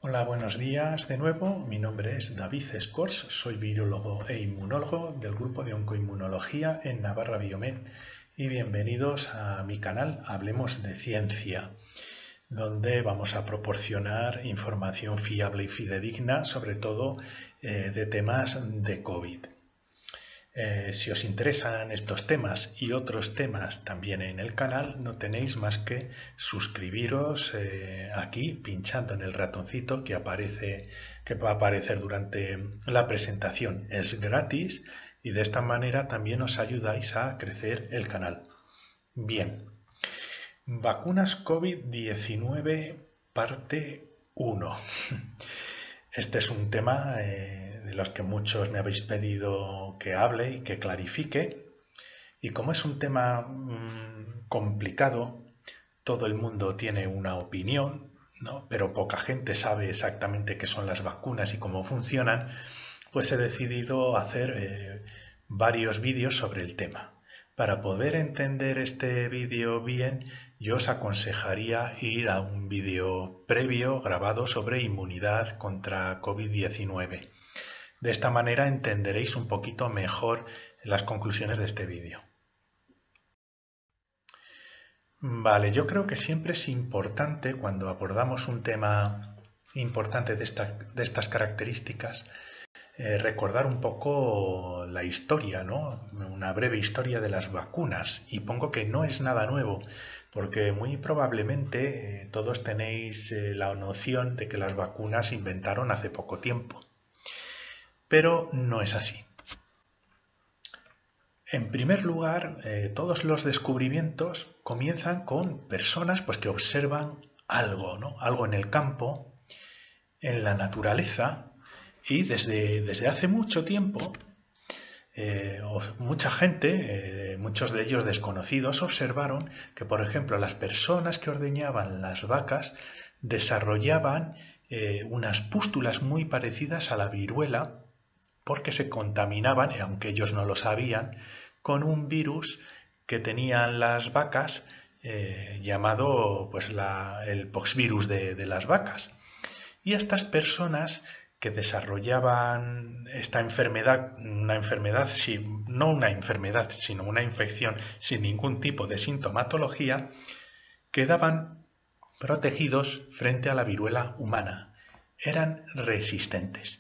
Hola, buenos días de nuevo. Mi nombre es David Escors, soy virólogo e inmunólogo del grupo de oncoinmunología en Navarra Biomed y bienvenidos a mi canal Hablemos de Ciencia, donde vamos a proporcionar información fiable y fidedigna, sobre todo de temas de COVID. Si os interesan estos temas y otros temas también en el canal, no tenéis más que suscribiros aquí pinchando en el ratoncito que va a aparecer durante la presentación. Es gratis y de esta manera también os ayudáis a crecer el canal. Bien, vacunas COVID-19 parte 1. Este es un tema de los que muchos me habéis pedido que hable y que clarifique. Y como es un tema complicado, todo el mundo tiene una opinión, ¿no? Pero poca gente sabe exactamente qué son las vacunas y cómo funcionan, pues he decidido hacer varios vídeos sobre el tema. Para poder entender este vídeo bien, yo os aconsejaría ir a un vídeo previo grabado sobre inmunidad contra COVID-19. De esta manera entenderéis un poquito mejor las conclusiones de este vídeo. Vale, yo creo que siempre es importante cuando abordamos un tema importante de estas características, recordar un poco la historia, ¿no? Una breve historia de las vacunas. Y pongo que no es nada nuevo, porque muy probablemente todos tenéis la noción de que las vacunas se inventaron hace poco tiempo. Pero no es así. En primer lugar, todos los descubrimientos comienzan con personas pues, que observan algo, ¿no? Algo en el campo, en la naturaleza, y desde hace mucho tiempo, mucha gente, muchos de ellos desconocidos, observaron que, por ejemplo, las personas que ordeñaban las vacas desarrollaban unas pústulas muy parecidas a la viruela porque se contaminaban, aunque ellos no lo sabían, con un virus que tenían las vacas llamado pues, el poxvirus de las vacas. Y estas personas que desarrollaban esta enfermedad, no una enfermedad, sino una infección sin ningún tipo de sintomatología, quedaban protegidos frente a la viruela humana. Eran resistentes.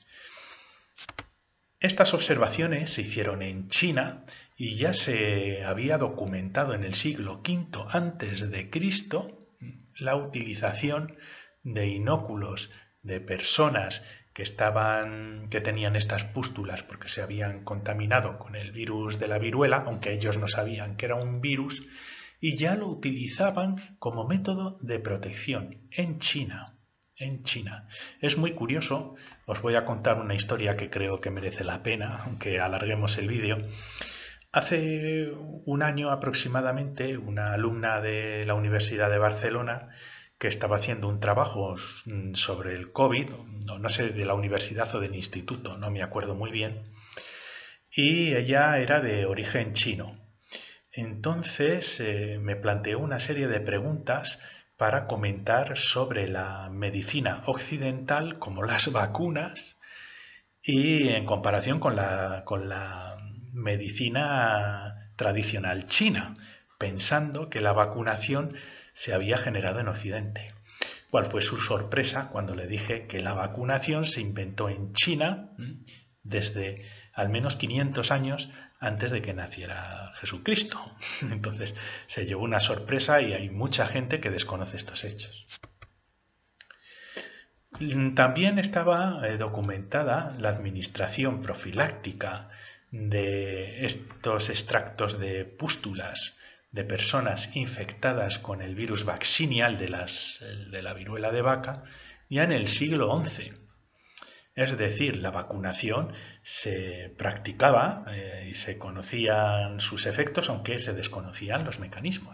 Estas observaciones se hicieron en China y ya se había documentado en el siglo V a.C. la utilización de inóculos de personas que tenían estas pústulas porque se habían contaminado con el virus de la viruela, aunque ellos no sabían que era un virus, y ya lo utilizaban como método de protección en China. Es muy curioso, os voy a contar una historia que creo que merece la pena, aunque alarguemos el vídeo. Hace un año aproximadamente, una alumna de la Universidad de Barcelona que estaba haciendo un trabajo sobre el COVID, no sé de la universidad o del instituto, no me acuerdo muy bien, y ella era de origen chino. Entonces me planteó una serie de preguntas para comentar sobre la medicina occidental, como las vacunas, y en comparación con la medicina tradicional china, pensando que la vacunación se había generado en Occidente. ¿Cuál fue su sorpresa cuando le dije que la vacunación se inventó en China desde al menos 500 años antes de que naciera Jesucristo? Entonces se llevó una sorpresa y hay mucha gente que desconoce estos hechos. También estaba documentada la administración profiláctica de estos extractos de pústulas de personas infectadas con el virus vaccinia de la viruela de vaca ya en el siglo XI. Es decir, la vacunación se practicaba y se conocían sus efectos, aunque se desconocían los mecanismos.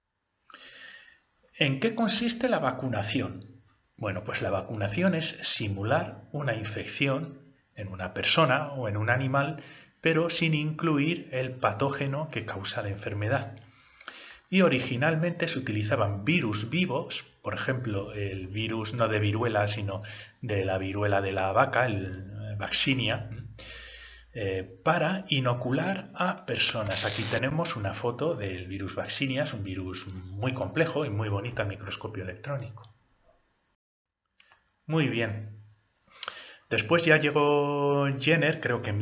¿En qué consiste la vacunación? Bueno, pues la vacunación es simular una infección en una persona o en un animal, pero sin incluir el patógeno que causa la enfermedad. y originalmente se utilizaban virus vivos, por ejemplo, el virus no de viruela, sino de la viruela de la vaca, el Vaccinia, para inocular a personas. Aquí tenemos una foto del virus Vaccinia, es un virus muy complejo y muy bonito al microscopio electrónico. Muy bien. Después ya llegó Jenner, creo que en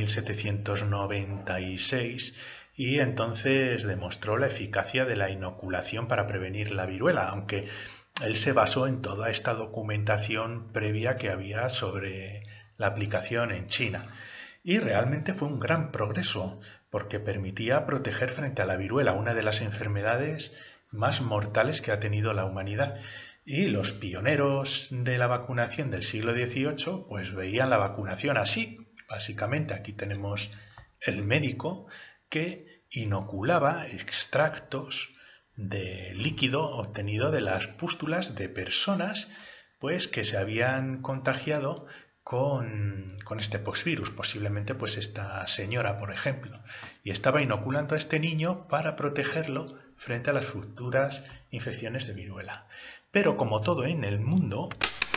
1796, y entonces demostró la eficacia de la inoculación para prevenir la viruela, aunque él se basó en toda esta documentación previa que había sobre la aplicación en China. Y realmente fue un gran progreso, porque permitía proteger frente a la viruela, una de las enfermedades más mortales que ha tenido la humanidad. Y los pioneros de la vacunación del siglo XVIII pues veían la vacunación así. Básicamente aquí tenemos el médico que inoculaba extractos de líquido obtenido de las pústulas de personas pues que se habían contagiado con este poxvirus, posiblemente pues esta señora, por ejemplo, y estaba inoculando a este niño para protegerlo frente a las futuras infecciones de viruela. Pero como todo en el mundo,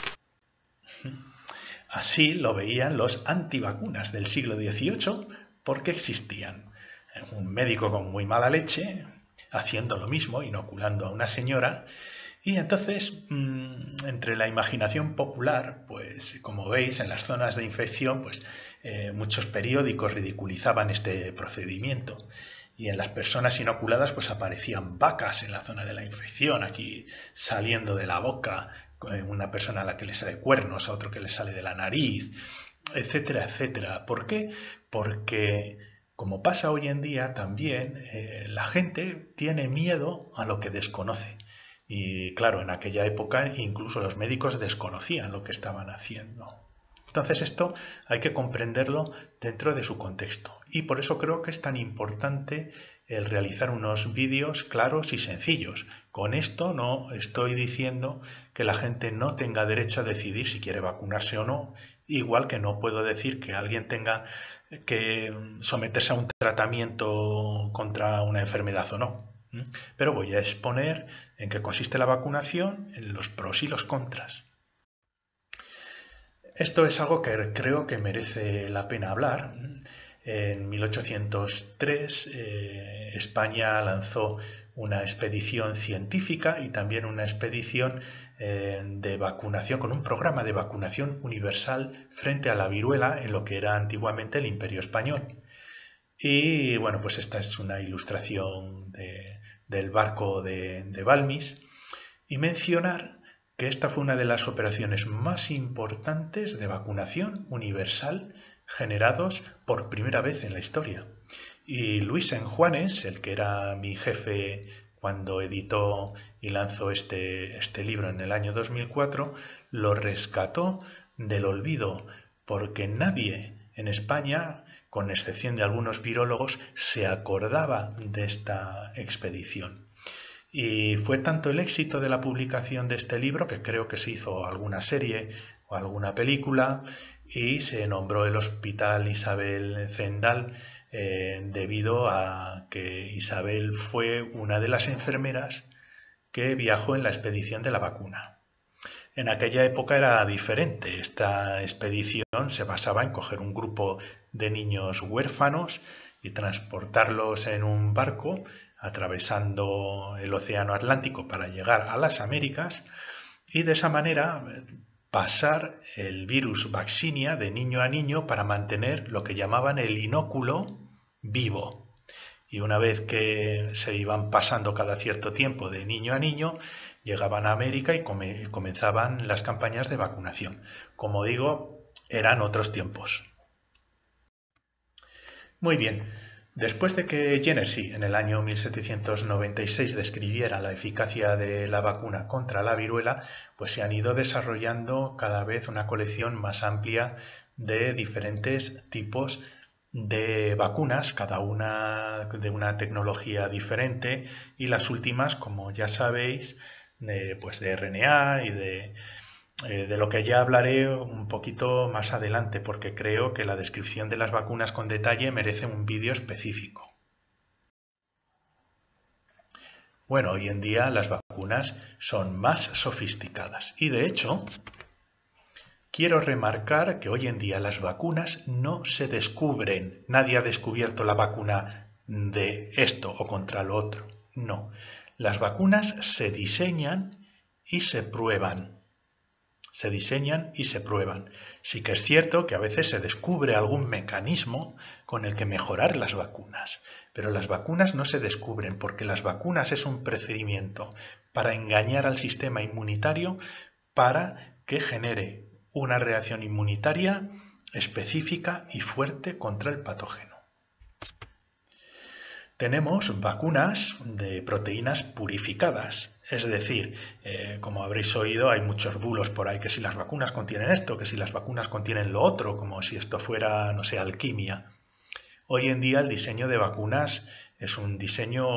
así lo veían los antivacunas del siglo XVIII porque existían. Un médico con muy mala leche haciendo lo mismo, inoculando a una señora. Y entonces, entre la imaginación popular, pues como veis, en las zonas de infección, pues muchos periódicos ridiculizaban este procedimiento. Y en las personas inoculadas, pues aparecían vacas en la zona de la infección, aquí saliendo de la boca, una persona a la que le sale cuernos, a otro que le sale de la nariz, etcétera, etcétera. ¿Por qué? Porque, como pasa hoy en día también, la gente tiene miedo a lo que desconoce. Y claro, en aquella época incluso los médicos desconocían lo que estaban haciendo. Entonces esto hay que comprenderlo dentro de su contexto. Y por eso creo que es tan importante el realizar unos vídeos claros y sencillos. Con esto no estoy diciendo que la gente no tenga derecho a decidir si quiere vacunarse o no, igual que no puedo decir que alguien tenga que someterse a un tratamiento contra una enfermedad o no. Pero voy a exponer en qué consiste la vacunación, en los pros y los contras. Esto es algo que creo que merece la pena hablar. En 1803 España lanzó una expedición científica y también una expedición de vacunación, con un programa de vacunación universal frente a la viruela en lo que era antiguamente el Imperio Español. Y bueno, pues esta es una ilustración del barco de Balmis. Y mencionar que esta fue una de las operaciones más importantes de vacunación universal generados por primera vez en la historia. Y Luis Enjuanes, el que era mi jefe cuando editó y lanzó este libro en el año 2004, lo rescató del olvido, porque nadie en España, con excepción de algunos virólogos, se acordaba de esta expedición. Y fue tanto el éxito de la publicación de este libro que creo que se hizo alguna serie o alguna película y se nombró el Hospital Isabel Zendal debido a que Isabel fue una de las enfermeras que viajó en la expedición de la vacuna. En aquella época era diferente. Esta expedición se basaba en coger un grupo de niños huérfanos y transportarlos en un barco atravesando el océano Atlántico para llegar a las Américas y de esa manera pasar el virus Vaccinia de niño a niño para mantener lo que llamaban el inóculo vivo. Y una vez que se iban pasando cada cierto tiempo de niño a niño, llegaban a América y comenzaban las campañas de vacunación. Como digo, eran otros tiempos. Muy bien, después de que Jenner en el año 1796 describiera la eficacia de la vacuna contra la viruela, pues se han ido desarrollando cada vez una colección más amplia de diferentes tipos de vacunas, cada una de una tecnología diferente, y las últimas, como ya sabéis, pues de RNA y de lo que ya hablaré un poquito más adelante, porque creo que la descripción de las vacunas con detalle merece un vídeo específico. Bueno, hoy en día las vacunas son más sofisticadas y de hecho quiero remarcar que hoy en día las vacunas no se descubren. Nadie ha descubierto la vacuna de esto o contra lo otro. No. Las vacunas se diseñan y se prueban. Se diseñan y se prueban. Sí que es cierto que a veces se descubre algún mecanismo con el que mejorar las vacunas, pero las vacunas no se descubren porque las vacunas es un procedimiento para engañar al sistema inmunitario para que genere una reacción inmunitaria específica y fuerte contra el patógeno. Tenemos vacunas de proteínas purificadas, es decir, como habréis oído, hay muchos bulos por ahí que si las vacunas contienen esto, que si las vacunas contienen lo otro, como si esto fuera, no sé, alquimia. Hoy en día el diseño de vacunas es un diseño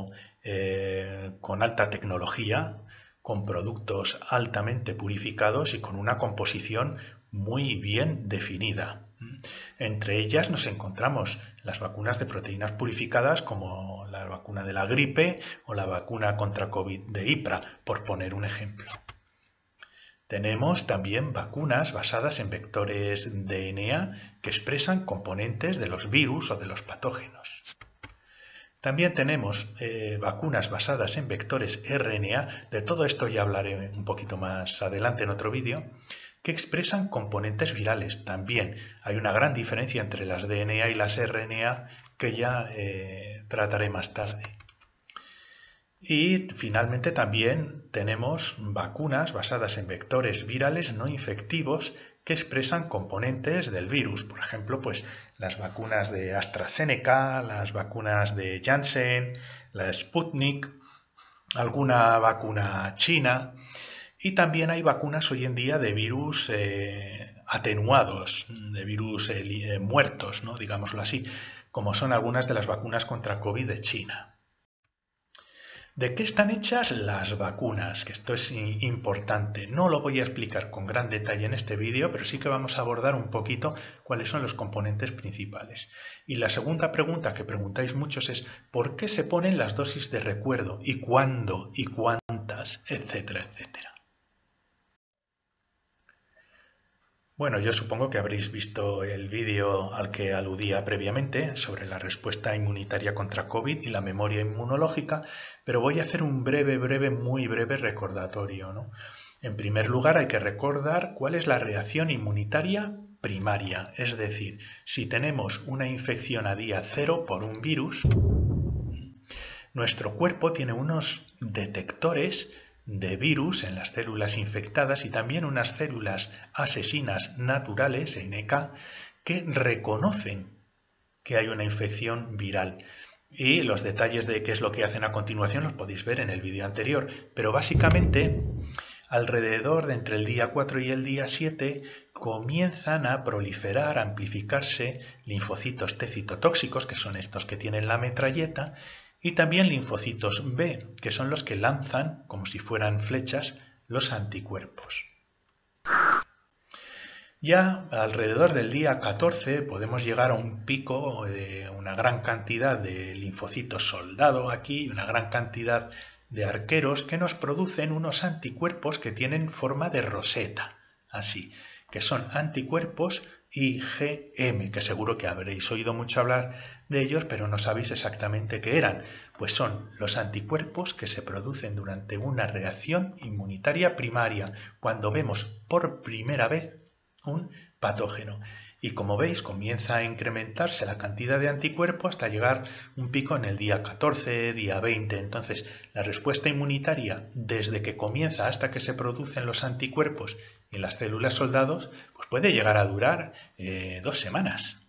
con alta tecnología, con productos altamente purificados y con una composición muy bien definida. Entre ellas nos encontramos las vacunas de proteínas purificadas como la vacuna de la gripe o la vacuna contra COVID de IPRA, por poner un ejemplo. Tenemos también vacunas basadas en vectores DNA que expresan componentes de los virus o de los patógenos. También tenemos vacunas basadas en vectores RNA, de todo esto ya hablaré un poquito más adelante en otro vídeo, que expresan componentes virales. También hay una gran diferencia entre las DNA y las RNA que ya trataré más tarde. Y finalmente también tenemos vacunas basadas en vectores virales no infectivos que expresan componentes del virus. Por ejemplo, pues las vacunas de AstraZeneca, las vacunas de Janssen, la Sputnik, alguna vacuna china. Y también hay vacunas hoy en día de virus atenuados, de virus muertos, ¿no? Digámoslo así, como son algunas de las vacunas contra COVID de China. ¿De qué están hechas las vacunas? Que esto es importante. No lo voy a explicar con gran detalle en este vídeo, pero sí que vamos a abordar un poquito cuáles son los componentes principales. Y la segunda pregunta que preguntáis muchos es ¿por qué se ponen las dosis de recuerdo? ¿Y cuándo? ¿Y cuántas? Etcétera, etcétera. Bueno, yo supongo que habréis visto el vídeo al que aludía previamente sobre la respuesta inmunitaria contra COVID y la memoria inmunológica, pero voy a hacer un muy breve recordatorio, ¿no? En primer lugar, hay que recordar cuál es la reacción inmunitaria primaria, es decir, si tenemos una infección a día cero por un virus, nuestro cuerpo tiene unos detectores de virus en las células infectadas y también unas células asesinas naturales, NK, que reconocen que hay una infección viral. Y los detalles de qué es lo que hacen a continuación los podéis ver en el vídeo anterior. Pero básicamente, alrededor de entre el día 4 y el día 7, comienzan a proliferar, a amplificarse linfocitos T citotóxicos, que son estos que tienen la metralleta, y también linfocitos B, que son los que lanzan, como si fueran flechas, los anticuerpos. Ya alrededor del día 14 podemos llegar a un pico de una gran cantidad de linfocitos soldado aquí, una gran cantidad de arqueros que nos producen unos anticuerpos que tienen forma de roseta, así, que son anticuerpos IgM, que seguro que habréis oído mucho hablar de ellos, pero no sabéis exactamente qué eran. Pues son los anticuerpos que se producen durante una reacción inmunitaria primaria, cuando vemos por primera vez un patógeno. Y como veis, comienza a incrementarse la cantidad de anticuerpos hasta llegar un pico en el día 14, día 20. Entonces, la respuesta inmunitaria, desde que comienza hasta que se producen los anticuerpos en las células soldados, pues puede llegar a durar 2 semanas.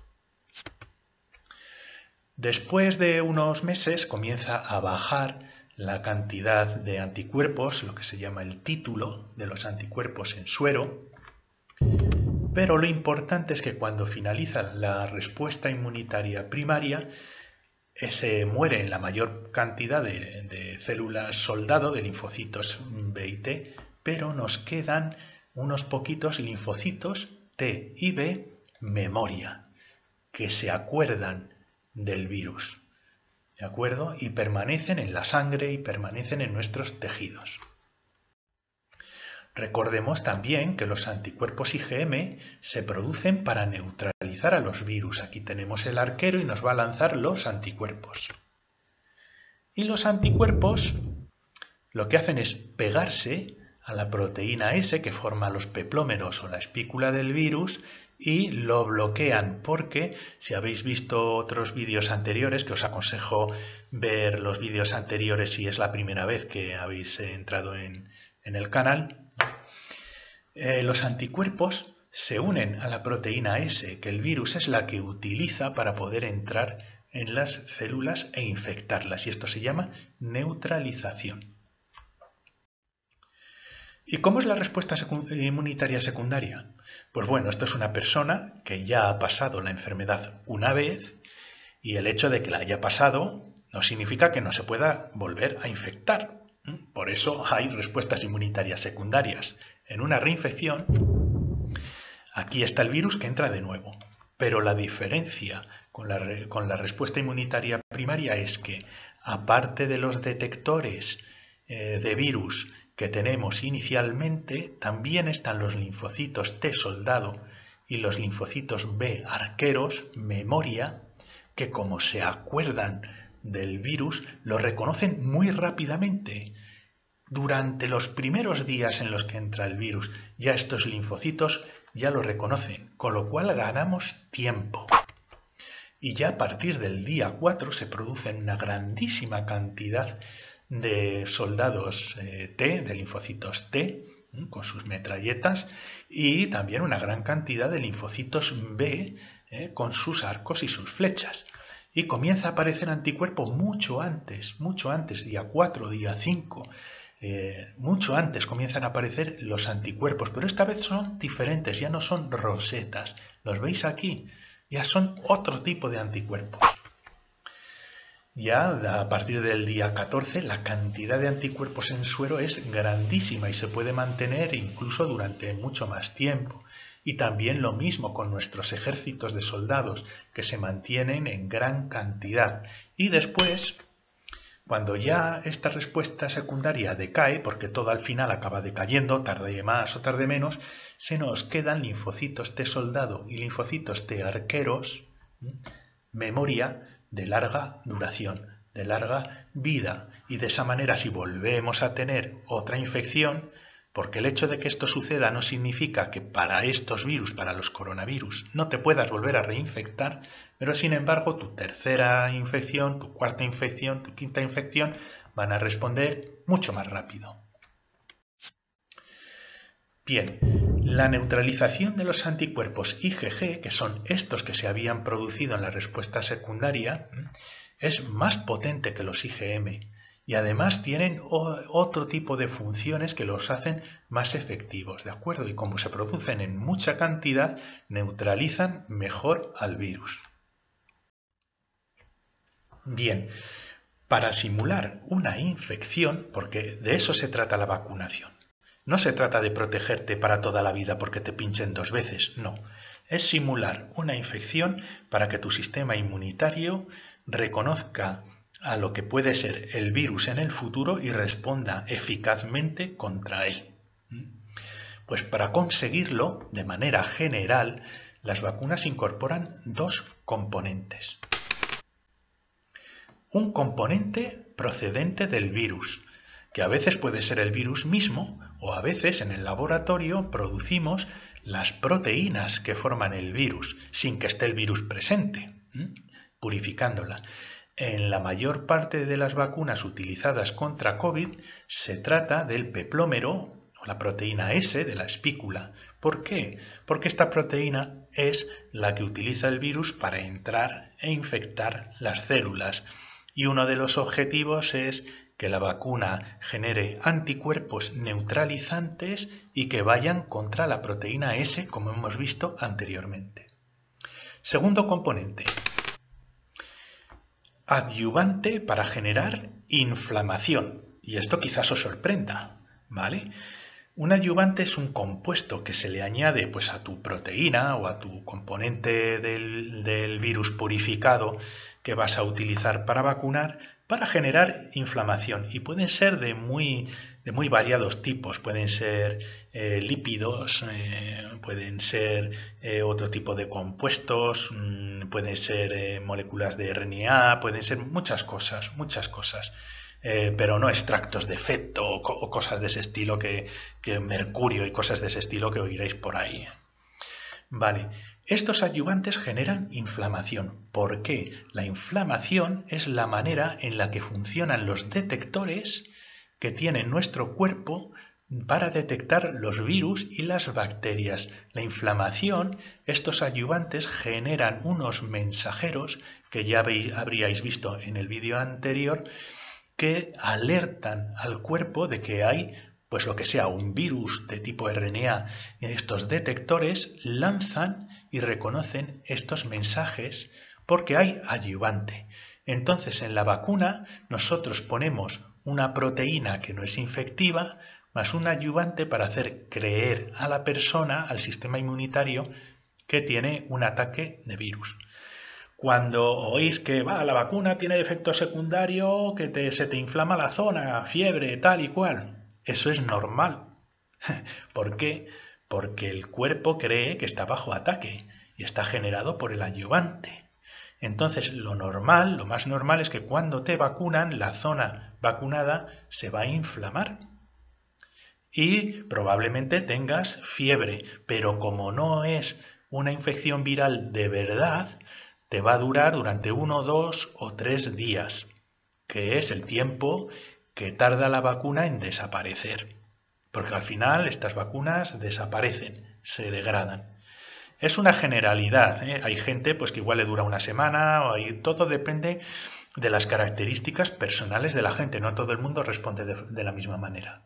Después de unos meses comienza a bajar la cantidad de anticuerpos, lo que se llama el título de los anticuerpos en suero. Pero lo importante es que cuando finaliza la respuesta inmunitaria primaria, se muere en la mayor cantidad de células soldado, de linfocitos B y T, pero nos quedan unos poquitos linfocitos T y B memoria, que se acuerdan del virus. ¿de acuerdo? Y permanecen en la sangre y permanecen en nuestros tejidos. Recordemos también que los anticuerpos IgM se producen para neutralizar a los virus. Aquí tenemos el arquero y nos va a lanzar los anticuerpos. Y los anticuerpos lo que hacen es pegarse a la proteína S que forma los peplómeros o la espícula del virus y lo bloquean, porque si habéis visto otros vídeos anteriores, que os aconsejo ver los vídeos anteriores si es la primera vez que habéis entrado en el canal, los anticuerpos se unen a la proteína S, que el virus es la que utiliza para poder entrar en las células e infectarlas, y esto se llama neutralización. ¿Y cómo es la respuesta inmunitaria secundaria? Pues bueno, esto es una persona que ya ha pasado la enfermedad una vez, y el hecho de que la haya pasado no significa que no se pueda volver a infectar. Por eso hay respuestas inmunitarias secundarias. En una reinfección, aquí está el virus que entra de nuevo. Pero la diferencia con la respuesta inmunitaria primaria es que, aparte de los detectores de virus que tenemos inicialmente, también están los linfocitos T soldado y los linfocitos B arqueros, memoria, que como se acuerdan del virus, lo reconocen muy rápidamente. Durante los primeros días en los que entra el virus, ya estos linfocitos ya lo reconocen, con lo cual ganamos tiempo. Y ya a partir del día 4 se producen una grandísima cantidad de soldados T, de linfocitos T, con sus metralletas, y también una gran cantidad de linfocitos B, con sus arcos y sus flechas. Y comienza a aparecer anticuerpo mucho antes, día 4, día 5, mucho antes comienzan a aparecer los anticuerpos, pero esta vez son diferentes, ya no son rosetas. ¿Los veis aquí? Ya son otro tipo de anticuerpos. Ya a partir del día 14 la cantidad de anticuerpos en suero es grandísima y se puede mantener incluso durante mucho más tiempo. Y también lo mismo con nuestros ejércitos de soldados, que se mantienen en gran cantidad. Y después, cuando ya esta respuesta secundaria decae, porque todo al final acaba decayendo, tarde más o tarde menos, se nos quedan linfocitos T soldado y linfocitos T arqueros, memoria de larga duración, de larga vida. Y de esa manera, si volvemos a tener otra infección, porque el hecho de que esto suceda no significa que para estos virus, para los coronavirus, no te puedas volver a reinfectar, pero sin embargo tu tercera infección, tu cuarta infección, tu quinta infección van a responder mucho más rápido. Bien, la neutralización de los anticuerpos IgG, que son estos que se habían producido en la respuesta secundaria, es más potente que los IgM. Y además tienen otro tipo de funciones que los hacen más efectivos, ¿de acuerdo? Y como se producen en mucha cantidad, neutralizan mejor al virus. Bien, para simular una infección, porque de eso se trata la vacunación. No se trata de protegerte para toda la vida porque te pinchen 2 veces, no. Es simular una infección para que tu sistema inmunitario reconozca a lo que puede ser el virus en el futuro y responda eficazmente contra él. Pues para conseguirlo, de manera general, las vacunas incorporan 2 componentes. Un componente procedente del virus, que a veces puede ser el virus mismo, o a veces en el laboratorio producimos las proteínas que forman el virus, sin que esté el virus presente, purificándola. En la mayor parte de las vacunas utilizadas contra COVID se trata del peplómero o la proteína S de la espícula. ¿Por qué? Porque esta proteína es la que utiliza el virus para entrar e infectar las células. Y uno de los objetivos es que la vacuna genere anticuerpos neutralizantes y que vayan contra la proteína S, como hemos visto anteriormente. Segundo componente. Adyuvante para generar inflamación. Y esto quizás os sorprenda, ¿vale? Un adyuvante es un compuesto que se le añade pues, a tu proteína o a tu componente del virus purificado que vas a utilizar para vacunar para generar inflamación. Y pueden ser de muy variados tipos. Pueden ser lípidos, pueden ser otro tipo de compuestos, pueden ser moléculas de RNA, pueden ser muchas cosas, pero no extractos de feto o cosas de ese estilo que mercurio y cosas de ese estilo que oiréis por ahí. Vale, estos adyuvantes generan inflamación. ¿Por qué? La inflamación es la manera en la que funcionan los detectores que tiene nuestro cuerpo para detectar los virus y las bacterias. La inflamación, estos adyuvantes generan unos mensajeros que ya habríais visto en el vídeo anterior, que alertan al cuerpo de que hay, pues lo que sea, un virus de tipo RNA. Estos detectores lanzan y reconocen estos mensajes porque hay adyuvante. Entonces, en la vacuna nosotros ponemos una proteína que no es infectiva, más un adyuvante para hacer creer a la persona, al sistema inmunitario, que tiene un ataque de virus. Cuando oís que la vacuna tiene efecto secundario, que se te inflama la zona, fiebre, tal y cual, eso es normal. ¿Por qué? Porque el cuerpo cree que está bajo ataque y está generado por el adyuvante. Entonces, lo más normal es que cuando te vacunan, la zona vacunada se va a inflamar. Y probablemente tengas fiebre, pero como no es una infección viral de verdad, te va a durar durante 1, 2 o 3 días, que es el tiempo que tarda la vacuna en desaparecer. Porque al final estas vacunas desaparecen, se degradan. Es una generalidad, ¿eh? Hay gente pues, que igual le dura una semana, todo depende de las características personales de la gente. No todo el mundo responde de la misma manera.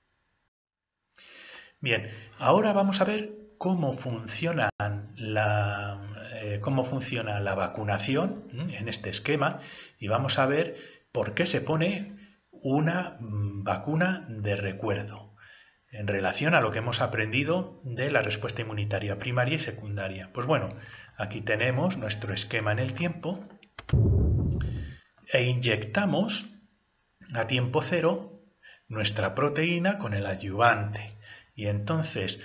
Bien, ahora vamos a ver cómo funciona la vacunación en este esquema y vamos a ver por qué se pone una vacuna de recuerdo en relación a lo que hemos aprendido de la respuesta inmunitaria primaria y secundaria. Pues bueno, aquí tenemos nuestro esquema en el tiempo e inyectamos a tiempo cero nuestra proteína con el adyuvante. Y entonces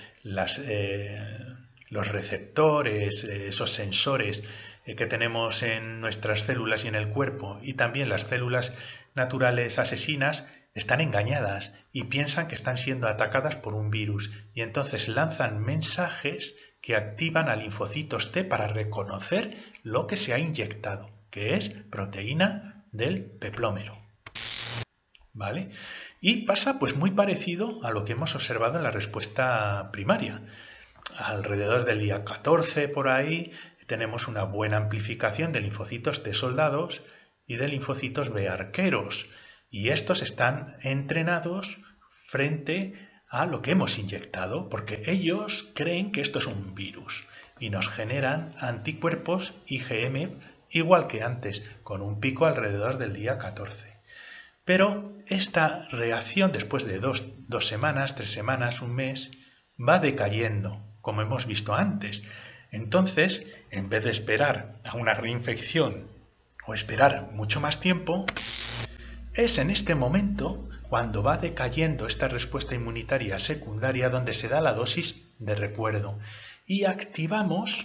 los receptores, esos sensores que tenemos en nuestras células y en el cuerpo, y también las células naturales asesinas, están engañadas y piensan que están siendo atacadas por un virus. Y entonces lanzan mensajes que activan a linfocitos T para reconocer lo que se ha inyectado, que es proteína del peplómero. ¿Vale? Y pasa pues muy parecido a lo que hemos observado en la respuesta primaria. Alrededor del día 14 por ahí tenemos una buena amplificación de linfocitos T soldados y de linfocitos B arqueros. Y estos están entrenados frente a lo que hemos inyectado, porque ellos creen que esto es un virus y nos generan anticuerpos IgM igual que antes, con un pico alrededor del día 14. Pero esta reacción después de 2 semanas, 3 semanas, un mes, va decayendo, como hemos visto antes. Entonces, en vez de esperar a una reinfección o esperar mucho más tiempo, es en este momento cuando va decayendo esta respuesta inmunitaria secundaria donde se da la dosis de recuerdo y activamos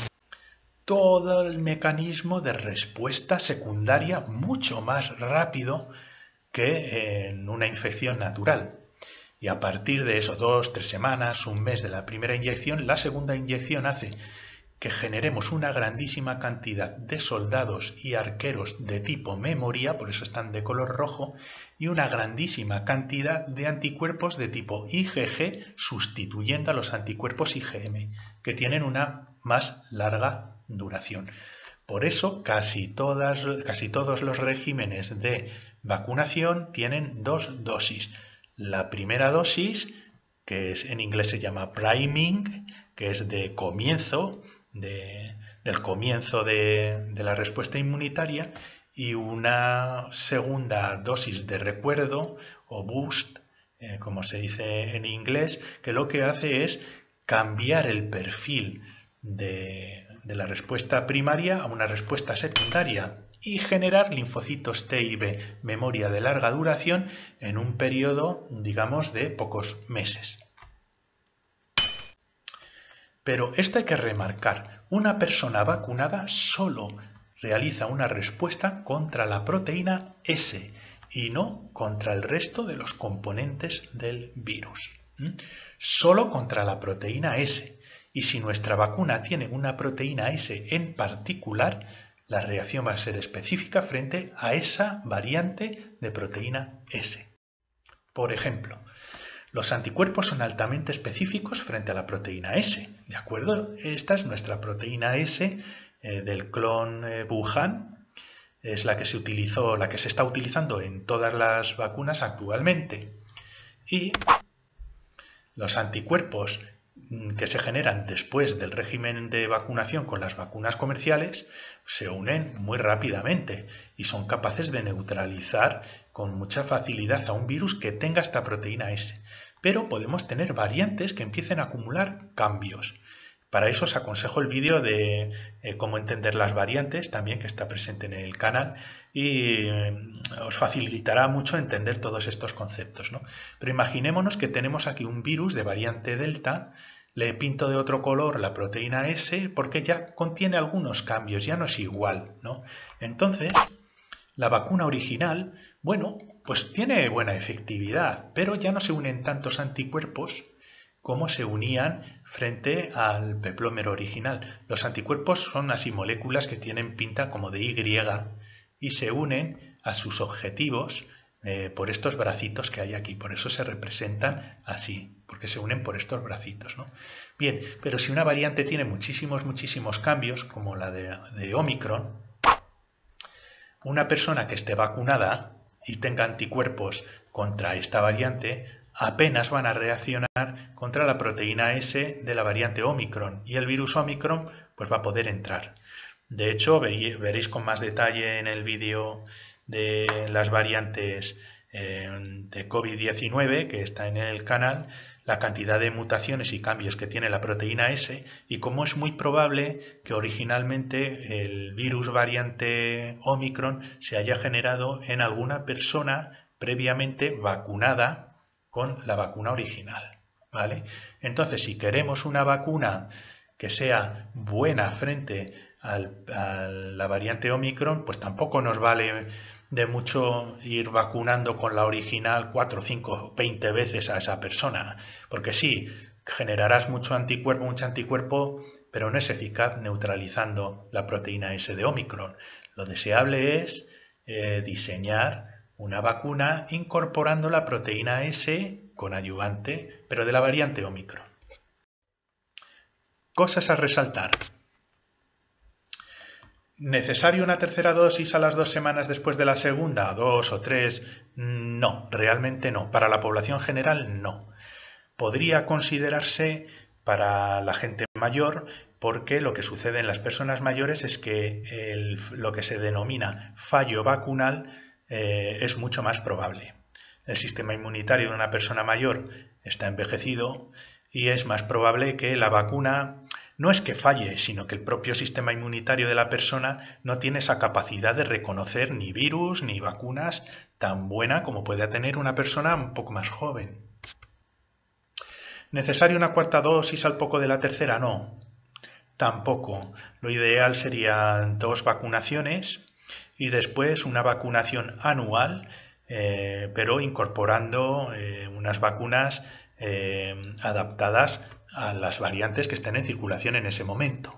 todo el mecanismo de respuesta secundaria mucho más rápido que en una infección natural. Y a partir de eso, 2, 3 semanas, un mes de la primera inyección, la segunda inyección hace que generemos una grandísima cantidad de soldados y arqueros de tipo memoria, por eso están de color rojo, y una grandísima cantidad de anticuerpos de tipo IgG sustituyendo a los anticuerpos IgM, que tienen una más larga duración. Por eso casi todos los regímenes de vacunación tienen 2 dosis. La primera dosis, que en inglés se llama priming, que es de comienzo, del comienzo de la respuesta inmunitaria, y una segunda dosis de recuerdo o boost como se dice en inglés, que lo que hace es cambiar el perfil de la respuesta primaria a una respuesta secundaria y generar linfocitos T y B, memoria de larga duración, en un periodo, digamos, de pocos meses. Pero esto hay que remarcar, una persona vacunada solo realiza una respuesta contra la proteína S y no contra el resto de los componentes del virus. Solo contra la proteína S. Y si nuestra vacuna tiene una proteína S en particular, la reacción va a ser específica frente a esa variante de proteína S. Por ejemplo, los anticuerpos son altamente específicos frente a la proteína S, ¿de acuerdo? Esta es nuestra proteína S del clon Wuhan, es la que se utilizó, la que se está utilizando en todas las vacunas actualmente. Y los anticuerpos que se generan después del régimen de vacunación con las vacunas comerciales se unen muy rápidamente y son capaces de neutralizar con mucha facilidad a un virus que tenga esta proteína S. Pero podemos tener variantes que empiecen a acumular cambios. Para eso os aconsejo el vídeo de cómo entender las variantes, también que está presente en el canal, y os facilitará mucho entender todos estos conceptos, ¿no? Pero imaginémonos que tenemos aquí un virus de variante Delta, le pinto de otro color la proteína S porque ya contiene algunos cambios, ya no es igual, ¿no? Entonces, la vacuna original, bueno, pues tiene buena efectividad, pero ya no se unen tantos anticuerpos como se unían frente al peplómero original. Los anticuerpos son así moléculas que tienen pinta como de Y y se unen a sus objetivos por estos bracitos que hay aquí. Por eso se representan así, porque se unen por estos bracitos, ¿no? Bien, pero si una variante tiene muchísimos cambios, como la de Omicron, una persona que esté vacunada y tenga anticuerpos contra esta variante, apenas van a reaccionar contra la proteína S de la variante Omicron y el virus Omicron pues va a poder entrar. De hecho, veréis con más detalle en el vídeo de las variantes de COVID-19 que está en el canal, la cantidad de mutaciones y cambios que tiene la proteína S y cómo es muy probable que originalmente el virus variante Omicron se haya generado en alguna persona previamente vacunada con la vacuna original, ¿vale? Entonces, si queremos una vacuna que sea buena frente a la variante Omicron, pues tampoco nos vale de mucho ir vacunando con la original 4, 5, 20 veces a esa persona, porque sí, generarás mucho anticuerpo, pero no es eficaz neutralizando la proteína S de Omicron. Lo deseable es diseñar una vacuna incorporando la proteína S con adyuvante, pero de la variante Omicron. Cosas a resaltar. ¿Necesario una tercera dosis a las 2 semanas después de la segunda? 2 o 3. No, realmente no. Para la población general, no. Podría considerarse para la gente mayor, porque lo que sucede en las personas mayores es que lo que se denomina fallo vacunal es mucho más probable. El sistema inmunitario de una persona mayor está envejecido y es más probable que la vacuna no es que falle, sino que el propio sistema inmunitario de la persona no tiene esa capacidad de reconocer ni virus ni vacunas tan buena como puede tener una persona un poco más joven. ¿Necesaria una cuarta dosis al poco de la tercera? No, tampoco. Lo ideal serían 2 vacunaciones y después una vacunación anual, pero incorporando unas vacunas adaptadas a las variantes que estén en circulación en ese momento.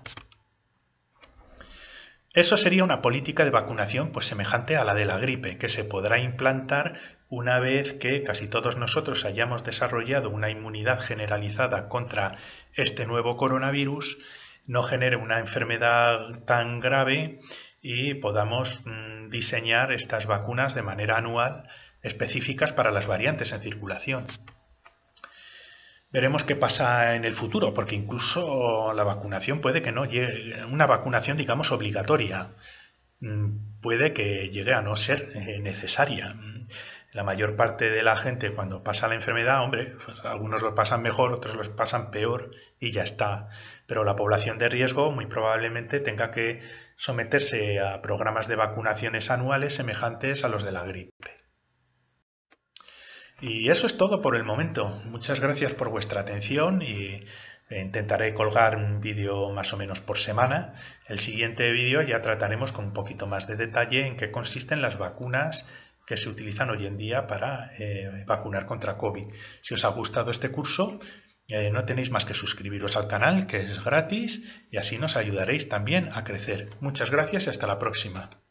Eso sería una política de vacunación pues semejante a la de la gripe, que se podrá implantar una vez que casi todos nosotros hayamos desarrollado una inmunidad generalizada contra este nuevo coronavirus, no genere una enfermedad tan grave y podamos diseñar estas vacunas de manera anual específicas para las variantes en circulación. Veremos qué pasa en el futuro, porque incluso la vacunación puede que no llegue, una vacunación digamos obligatoria, puede que llegue a no ser necesaria. La mayor parte de la gente cuando pasa la enfermedad, hombre, pues algunos lo pasan mejor, otros lo pasan peor y ya está. Pero la población de riesgo muy probablemente tenga que someterse a programas de vacunaciones anuales semejantes a los de la gripe. Y eso es todo por el momento. Muchas gracias por vuestra atención y intentaré colgar un vídeo más o menos por semana. El siguiente vídeo ya trataremos con un poquito más de detalle en qué consisten las vacunas que se utilizan hoy en día para vacunar contra COVID. Si os ha gustado este curso, no tenéis más que suscribiros al canal, que es gratis, y así nos ayudaréis también a crecer. Muchas gracias y hasta la próxima.